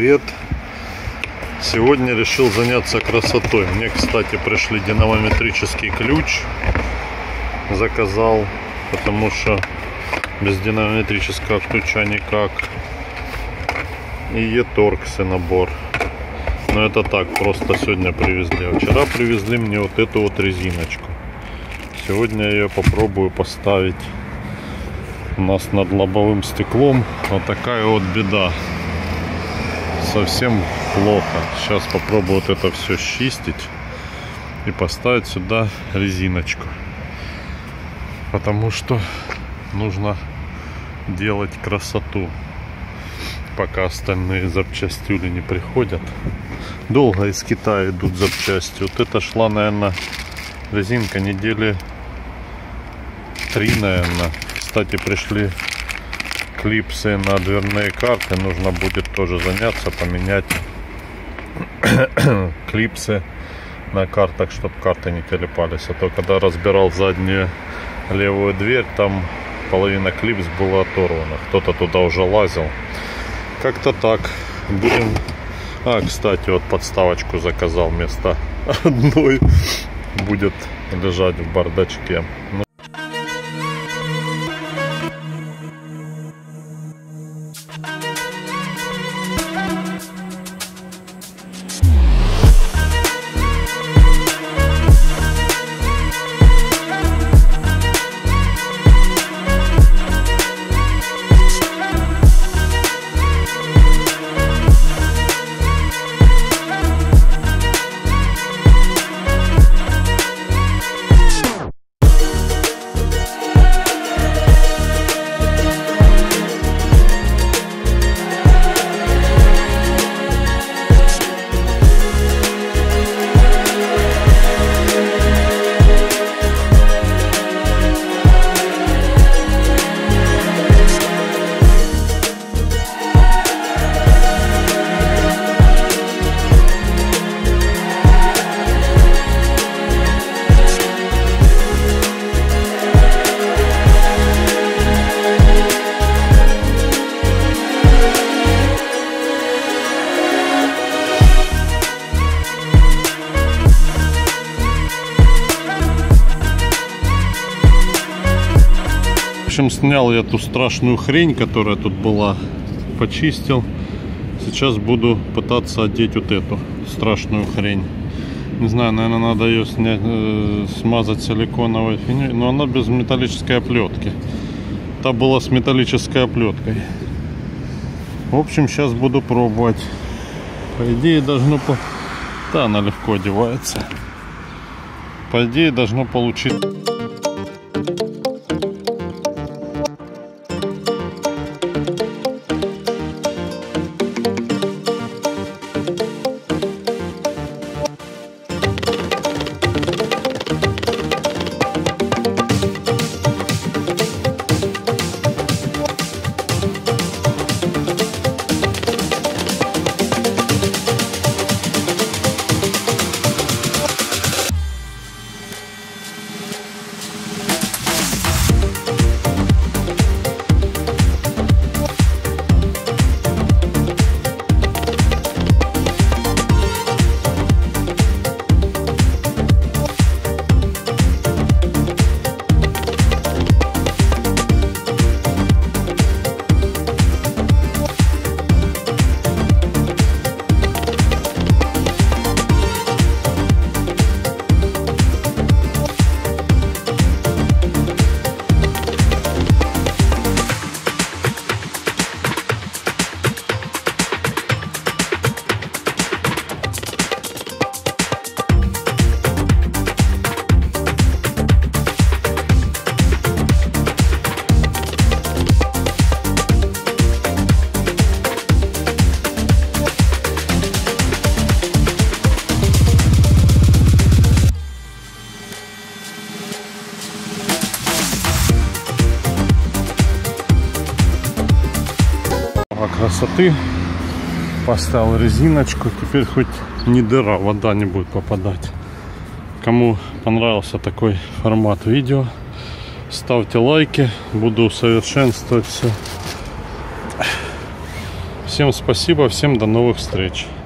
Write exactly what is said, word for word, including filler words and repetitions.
привет! Сегодня решил заняться красотой. Мне, кстати, пришли динамометрический ключ. Заказал, потому что без динамометрического ключа никак. И Е-торксы набор. Но это так, просто сегодня привезли. Вчера привезли мне вот эту вот резиночку. Сегодня я ее попробую поставить. У нас над лобовым стеклом вот такая вот беда. Совсем плохо. Сейчас попробую вот это все счистить и поставить сюда резиночку. Потому что нужно делать красоту, пока остальные запчастюли не приходят. Долго из Китая идут запчасти. Вот это шла, наверное, резинка недели три, наверное. Кстати, пришли клипсы на дверные карты. Нужно будет тоже заняться, поменять клипсы на картах, чтобы карты не телепались. А то когда разбирал заднюю левую дверь, там половина клипс была оторвана. Кто-то туда уже лазил. Как-то так. Будем... А, кстати, вот подставочку заказал вместо одной. Будет лежать в бардачке. В общем, снял я ту страшную хрень, которая тут была, почистил. Сейчас буду пытаться одеть вот эту страшную хрень. Не знаю, наверное, надо ее снять, э, смазать силиконовой фигней, но она без металлической оплетки. Та была с металлической оплеткой. В общем, сейчас буду пробовать. По идее, должно по... Да, она легко одевается. По идее, должно получиться. Красоты. Поставил резиночку. Теперь хоть не дыра, вода не будет попадать. Кому понравился такой формат видео, ставьте лайки. Буду усовершенствовать все. Всем спасибо, всем до новых встреч.